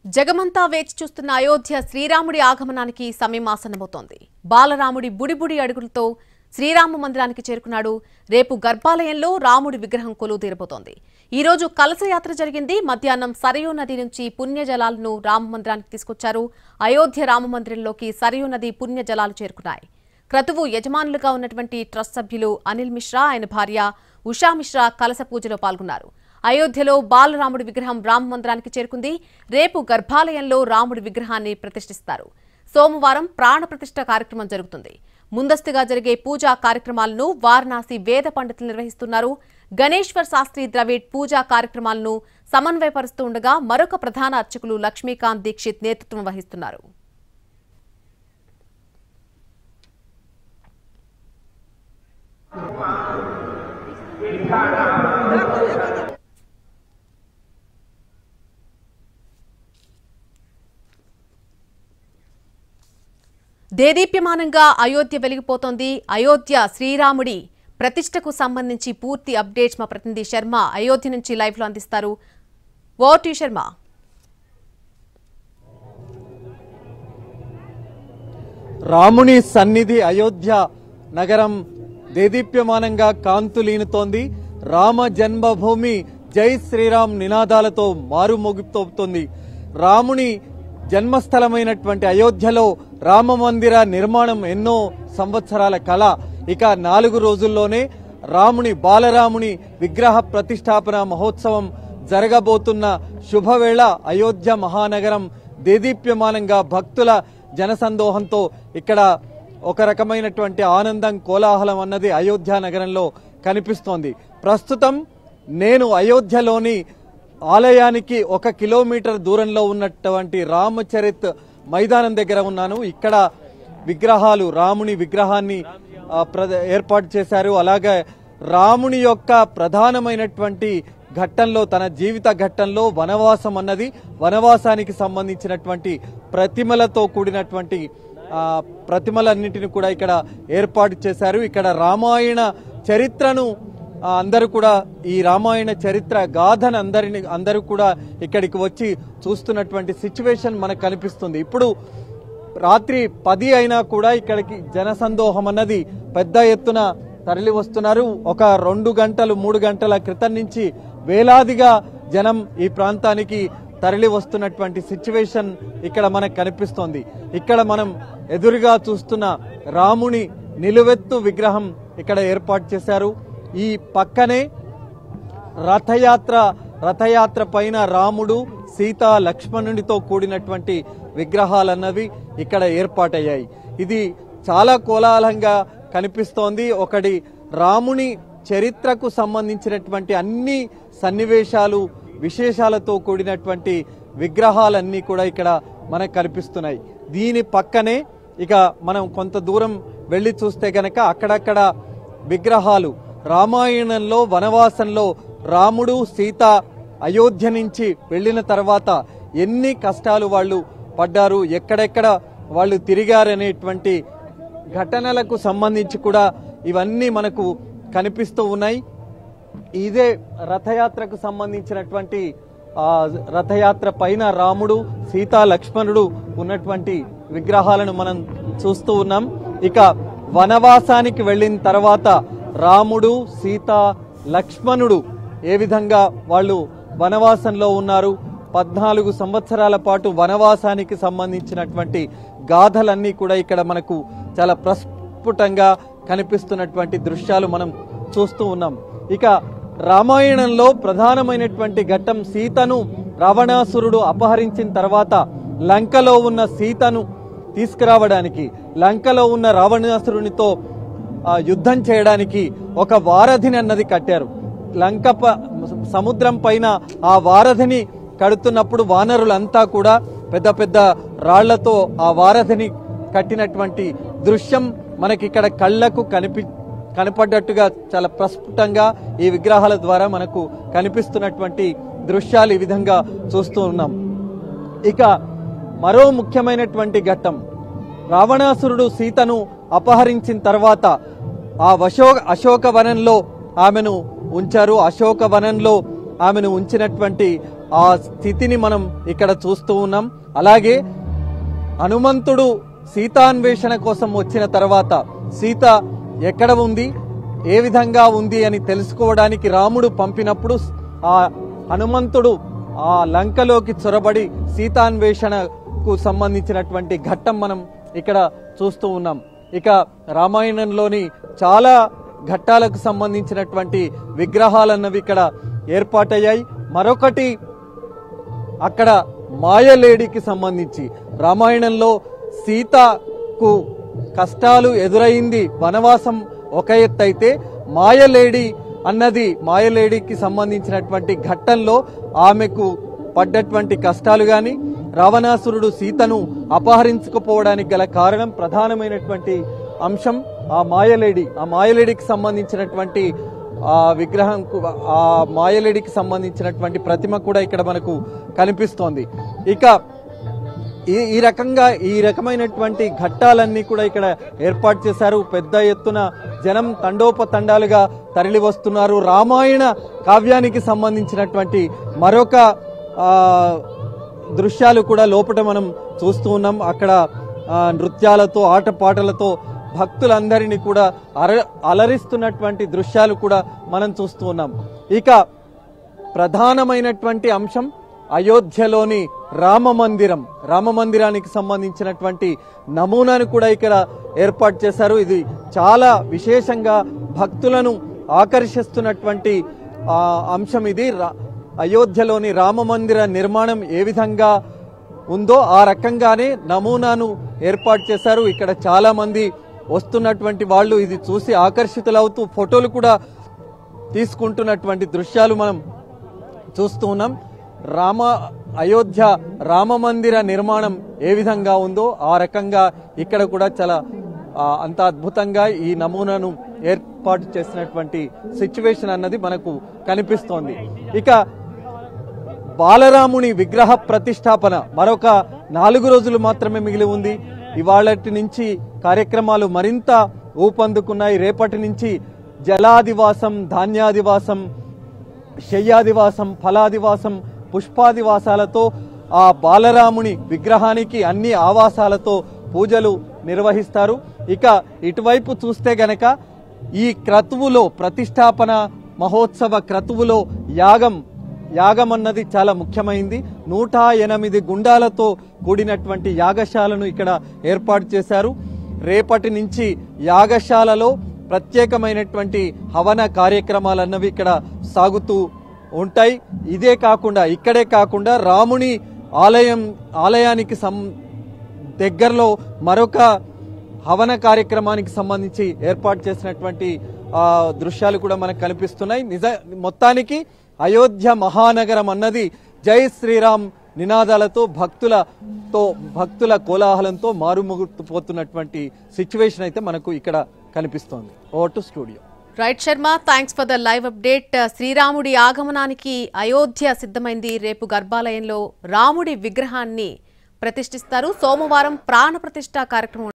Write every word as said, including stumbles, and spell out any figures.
జగమంతా వేచి చూస్తున్న అయోధ్య శ్రీరాముడి ఆగమనానికి సమయం ఆసన్నమవుతోంది. బాలరాముడి బుడిబుడి అడుగులతో శ్రీరామ మందిరానికి చేరుకున్నాడు. రేపు గర్భాలయంలో రాముడి విగ్రహం కొలువు తీరబోతోంది. ఈ రోజు కలశయాత్ర జరిగింది. మధ్యాహ్నం సరయూ నది నుంచి పుణ్యజలాలను రామ మందిరానికి తీసుకొచ్చారు. అయోధ్య రామ మందిరంలోకి సరయూ నది పుణ్యజలాలు చేరుకున్నాయి. క్రతువు యజమానులుగా ఉన్నటువంటి ట్రస్ట్ సభ్యులు అనిల్ మిశ్రా, ఆయన భార్య ఉషా మిశ్రా కలశ పూజలో పాల్గొన్నారు. అయోధ్యలో బాలరాముడి విగ్రహం రామ మందిరానికి చేరుకుంది. రేపు గర్భాలయంలో రాముడి విగ్రహాన్ని ప్రతిష్ఠిస్తారు. సోమవారం ప్రాణ ప్రతిష్ఠ కార్యక్రమం జరుగుతుంది. ముందస్తుగా జరిగే పూజా కార్యక్రమాలను వారణాసి వేద పండితులు నిర్వహిస్తున్నారు. గణేశ్వర్ శాస్త్రి ద్రవిడ్ పూజా కార్యక్రమాలను సమన్వయపరుస్తూ ఉండగా మరొక ప్రధాన అర్చకులు లక్ష్మీకాంత్ దీక్షిత్ నేతృత్వం వహిస్తున్నారు. దేదీప్యమానంగా అయోధ్య వెలిగిపోతోంది. అయోధ్య శ్రీరాముడి ప్రతిష్టకు సంబంధించి పూర్తి అప్డేట్స్ మా ప్రతినిధి శర్మ అయోధ్య నుంచి లైవ్ లో అందిస్తారు. Over to Sharma. రాముని సన్నిధి అయోధ్య నగరం దేదీప్యమానంగా కాంతులీనుతోంది. రామ జన్మభూమి జై శ్రీరామ్ నినాదాలతో మారుమోగిపోతోంది. రాముని జన్మస్థలమైనటువంటి అయోధ్యలో రామ మందిర నిర్మాణం ఎన్నో సంవత్సరాల కళ. ఇక నాలుగు రోజుల్లోనే రాముని బాలరాముని విగ్రహ ప్రతిష్టాపన మహోత్సవం జరగబోతున్న శుభవేళ అయోధ్య మహానగరం దేదీప్యమానంగా భక్తుల జనసందోహంతో ఇక్కడ ఒక రకమైనటువంటి ఆనందం, కోలాహలం అన్నది అయోధ్య నగరంలో కనిపిస్తోంది. ప్రస్తుతం నేను అయోధ్యలోని ఆలయానికి ఒక కిలోమీటర్ దూరంలో ఉన్నటువంటి రామచరిత్ మైదానం దగ్గర ఉన్నాను. ఇక్కడ విగ్రహాలు, రాముని విగ్రహాన్ని ఏర్పాటు చేశారు. అలాగే రాముని యొక్క ప్రధానమైనటువంటి ఘట్టంలో, తన జీవిత ఘట్టంలో వనవాసం అన్నది, వనవాసానికి సంబంధించినటువంటి ప్రతిమలతో కూడినటువంటి ప్రతిమలన్నింటిని కూడా ఇక్కడ ఏర్పాటు చేశారు. ఇక్కడ రామాయణ చరిత్రను అందరూ కూడా, ఈ రామాయణ చరిత్ర గాథను అందరిని అందరూ కూడా ఇక్కడికి వచ్చి చూస్తున్నటువంటి సిచ్యువేషన్ మనకు కనిపిస్తుంది. ఇప్పుడు రాత్రి పది అయినా కూడా ఇక్కడికి జనసందోహం అన్నది పెద్ద ఎత్తున తరలి వస్తున్నారు. ఒక రెండు గంటలు మూడు గంటల క్రితం నుంచి వేలాదిగా జనం ఈ ప్రాంతానికి తరలి వస్తున్నటువంటి సిచ్యువేషన్ ఇక్కడ మనకు కనిపిస్తోంది. ఇక్కడ మనం ఎదురుగా చూస్తున్న రాముని నిలువెత్తు విగ్రహం ఇక్కడ ఏర్పాటు చేశారు. ఈ పక్కనే రథయాత్ర రథయాత్ర పైన రాముడు, సీత, లక్ష్మణునితో కూడినటువంటి విగ్రహాలన్నవి ఇక్కడ ఏర్పాటయ్యాయి. ఇది చాలా కోలాహలంగా కనిపిస్తోంది. ఒకటి రాముని చరిత్రకు సంబంధించినటువంటి అన్ని సన్నివేశాలు, విశేషాలతో కూడినటువంటి విగ్రహాలన్నీ కూడా ఇక్కడ మనకు కనిపిస్తున్నాయి. దీని పక్కనే ఇక మనం కొంత దూరం వెళ్లి చూస్తే గనక అక్కడక్కడ విగ్రహాలు, రామాయణంలో వనవాసంలో రాముడు, సీత అయోధ్య నుంచి వెళ్లిన తర్వాత ఎన్ని కష్టాలు వాళ్ళు పడ్డారు, ఎక్కడెక్కడ వాళ్ళు తిరిగారనేటువంటి ఘటనలకు సంబంధించి కూడా ఇవన్నీ మనకు కనిపిస్తూ ఉన్నాయి. ఇదే రథయాత్రకు సంబంధించినటువంటి రథయాత్ర పైన రాముడు, సీత, లక్ష్మణుడు ఉన్నటువంటి విగ్రహాలను మనం చూస్తూ ఉన్నాం. ఇక వనవాసానికి వెళ్లిన తర్వాత రాముడు, సీత, లక్ష్మణుడు ఏ విధంగా వాళ్ళు వనవాసంలో ఉన్నారు, పద్నాలుగు సంవత్సరాల పాటు వనవాసానికి సంబంధించినటువంటి గాథలన్నీ కూడా ఇక్కడ మనకు చాలా ప్రస్ఫుటంగా కనిపిస్తున్నటువంటి దృశ్యాలు మనం చూస్తూ ఉన్నాం. ఇక రామాయణంలో ప్రధానమైనటువంటి ఘట్టం, సీతను రావణాసురుడు అపహరించిన తర్వాత లంకలో ఉన్న సీతను తీసుకురావడానికి, లంకలో ఉన్న రావణాసురునితో యుద్ధం చేయడానికి ఒక వారధిని అన్నది కట్టారు. లంక సముద్రం పైన ఆ వారధిని కడుతున్నప్పుడు వానరులంతా కూడా పెద్ద పెద్ద రాళ్లతో ఆ వారధిని కట్టినటువంటి దృశ్యం మనకి ఇక్కడ కళ్లకు కనిపి కనపడ్డట్టుగా చాలా ప్రస్ఫుటంగా ఈ విగ్రహాల ద్వారా మనకు కనిపిస్తున్నటువంటి దృశ్యాలు ఈ విధంగా చూస్తూ ఉన్నాం. ఇక మరో ముఖ్యమైనటువంటి ఘట్టం, రావణాసురుడు సీతను అపహరించిన తర్వాత ఆ అశోక అశోక వనంలో ఆమెను ఉంచారు. అశోక వనంలో ఆమెను ఉంచినటువంటి ఆ స్థితిని మనం ఇక్కడ చూస్తూ ఉన్నాం. అలాగే హనుమంతుడు సీతాన్వేషణ కోసం వచ్చిన తర్వాత సీత ఎక్కడ ఉంది, ఏ విధంగా ఉంది అని తెలుసుకోవడానికి రాముడు పంపినప్పుడు ఆ హనుమంతుడు ఆ లంకలోకి చొరబడి సీతాన్వేషణకు సంబంధించినటువంటి ఘట్టం మనం ఇక్కడ చూస్తూ ఉన్నాం. ఇక రామాయణంలోని చాలా ఘట్టాలకు సంబంధించినటువంటి విగ్రహాలన్నవి ఇక్కడ ఏర్పాటయ్యాయి. మరొకటి అక్కడ మాయలేడికి సంబంధించి రామాయణంలో సీతకు కష్టాలు ఎదురైంది, వనవాసం ఒక ఎత్తు అయితే మాయలేడి అన్నది మాయలేడికి సంబంధించినటువంటి ఘట్టంలో ఆమెకు పడ్డటువంటి కష్టాలు గాని, రావణాసురుడు సీతను అపహరించుకుపోవడానికి గల కారణం ప్రధానమైనటువంటి అంశం ఆ మాయలేడి. ఆ మాయలేడికి సంబంధించినటువంటి ఆ విగ్రహం, ఆ మాయలేడికి సంబంధించినటువంటి ప్రతిమ కూడా ఇక్కడ మనకు కనిపిస్తోంది. ఇక ఈ ఈ రకంగా ఈ రకమైనటువంటి ఘట్టాలన్నీ కూడా ఇక్కడ ఏర్పాటు చేశారు. పెద్ద ఎత్తున జనం తండోపతండాలుగా తరలి వస్తున్నారు. రామాయణ కావ్యానికి సంబంధించినటువంటి మరొక ఆ దృశ్యాలు కూడా లోపల మనం చూస్తూ ఉన్నాం. అక్కడ నృత్యాలతో ఆటపాటలతో భక్తులందరినీ కూడా అర అలరిస్తున్నటువంటి దృశ్యాలు కూడా మనం చూస్తూ ఉన్నాం. ఇక ప్రధానమైనటువంటి అంశం అయోధ్యలోని రామ మందిరం. రామ మందిరానికి సంబంధించినటువంటి నమూనాను కూడా ఇక్కడ ఏర్పాటు చేశారు. ఇది చాలా విశేషంగా భక్తులను ఆకర్షిస్తున్నటువంటి అంశం ఇది. అయోధ్యలోని రామ మందిర నిర్మాణం ఏ విధంగా ఉందో ఆ రకంగానే నమూనాను ఏర్పాటు చేశారు. ఇక్కడ చాలా మంది వస్తున్నటువంటి వాళ్ళు ఇది చూసి ఆకర్షితులవుతూ ఫోటోలు కూడా తీసుకుంటున్నటువంటి దృశ్యాలు మనం చూస్తూ ఉన్నాం. రామ అయోధ్య రామ మందిర నిర్మాణం ఏ విధంగా ఉందో ఆ రకంగా ఇక్కడ కూడా చాలా అంత అద్భుతంగా ఈ నమూనాను ఏర్పాటు చేసినటువంటి సిచ్యువేషన్ అన్నది మనకు కనిపిస్తోంది. ఇక బాలరాముని విగ్రహ ప్రతిష్టాపన మరొక నాలుగు రోజులు మాత్రమే మిగిలి ఉంది. ఇవాళటి నుంచి కార్యక్రమాలు మరింత ఊపందుకున్నాయి. రేపటి నుంచి జలాదివాసం, ధాన్యాదివాసం, శయ్యాదివాసం, ఫలాదివాసం, పుష్పాదివాసాలతో ఆ బాలరాముని విగ్రహానికి అన్ని ఆవాసాలతో పూజలు నిర్వహిస్తారు. ఇక ఇటువైపు చూస్తే గనక ఈ క్రతువులో ప్రతిష్టాపన మహోత్సవ క్రతువులో యాగం యాగం అన్నది చాలా ముఖ్యమైంది. నూట ఎనిమిది గుండాలతో కూడినటువంటి యాగశాలను ఇక్కడ ఏర్పాటు చేశారు. రేపటి నుంచి యాగశాలలో ప్రత్యేకమైనటువంటి హవన కార్యక్రమాలన్నవి ఇక్కడ సాగుతూ ఉంటాయి. ఇదే కాకుండా ఇక్కడే కాకుండా రాముని ఆలయం ఆలయానికి సం దగ్గరలో మరొక హవన కార్యక్రమానికి సంబంధించి ఏర్పాటు చేసినటువంటి ఆ దృశ్యాలు కూడా మనకు కనిపిస్తున్నాయి. నిజ మొత్తానికి అయోధ్య మహానగరం అన్నది జై శ్రీరామ్ నినాదాలతో భక్తులతో భక్తుల కోలాహలంతో మారుమోగిపోతున్నటువంటి సిచ్యువేషన్ అయితే మనకు ఇక్కడ కనిపిస్తోంది. Over to studio. Right Sharma, thanks for the live update. శ్రీరాముడి ఆగమనానికి అయోధ్య సిద్ధమైంది. రేపు గర్భాలయంలో రాముడి విగ్రహాన్ని ప్రతిష్ఠిస్తారు. సోమవారం ప్రాణ ప్రతిష్ఠ కార్యక్రమం